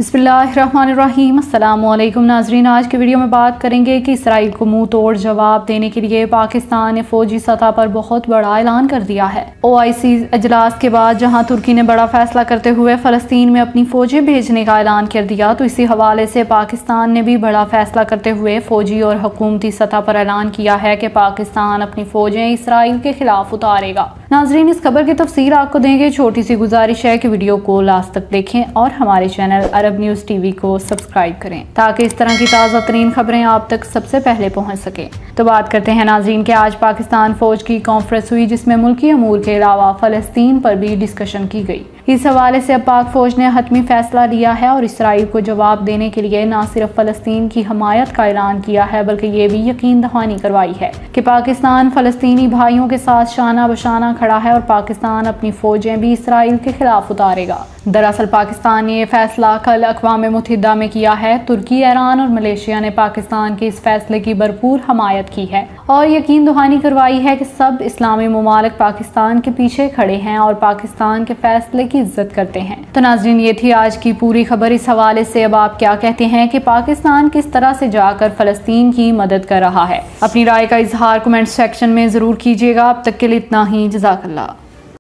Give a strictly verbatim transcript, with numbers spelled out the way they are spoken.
बिस्मिल्लाहिर्रहमानिर्रहीम। अस्सलामुअलैकुम नाजरीन, आज की वीडियो में बात करेंगे कि इसराइल को मुंह तोड़ जवाब देने के लिए पाकिस्तान ने फौजी सतह पर बहुत बड़ा ऐलान कर दिया है। ओ आई सी अजलास के बाद जहां तुर्की ने बड़ा फैसला करते हुए फलस्तीन में अपनी फौजें भेजने का ऐलान कर दिया, तो इसी हवाले से पाकिस्तान ने भी बड़ा फैसला करते हुए फौजी और हुकूमती सतह पर ऐलान किया है कि पाकिस्तान अपनी फौजें इसराइल के खिलाफ उतारेगा। नाजरीन, इस खबर की तफसीर आपको देंगे। छोटी सी गुजारिश है कि वीडियो को लास्ट तक देखें और हमारे चैनल अरब न्यूज़ टीवी को सब्सक्राइब करें ताकि इस तरह की ताज़ा तरीन खबरें आप तक सबसे पहले पहुंच सकें। तो बात करते हैं नाजरीन कि आज पाकिस्तान फौज की कॉन्फ्रेंस हुई, जिसमें मुल्की अमूर के अलावा फ़लस्तीन पर भी डिस्कशन की गई। इस हवाले से अब पाक फौज ने हतमी फैसला लिया है और इसराइल को जवाब देने के लिए न सिर्फ फ़लस्तीन की हमायत का ऐलान किया है, बल्कि ये भी यकीन दहानी करवाई है कि पाकिस्तान फ़लस्तीनी भाइयों के साथ शाना बशाना खड़ा है और पाकिस्तान अपनी फौजें भी इसराइल के खिलाफ उतारेगा। दरअसल पाकिस्तान ने यह फैसला कल अक़वाम मुत्तहिदा में किया है। तुर्की, ईरान और मलेशिया ने पाकिस्तान के इस फैसले की भरपूर हमायत की है और यकीन दहानी करवाई है कि सब इस्लामी ममालिक पाकिस्तान के पीछे खड़े हैं और पाकिस्तान के फैसले की इज्जत करते हैं। तो नाज़रीन, ये थी आज की पूरी खबर। इस हवाले से अब आप क्या कहते हैं कि पाकिस्तान किस तरह से जाकर फ़लस्तीन की मदद कर रहा है? अपनी राय का इजहार कमेंट सेक्शन में ज़रूर कीजिएगा। अब तक के लिए इतना ही। जज़ाकल्लाह।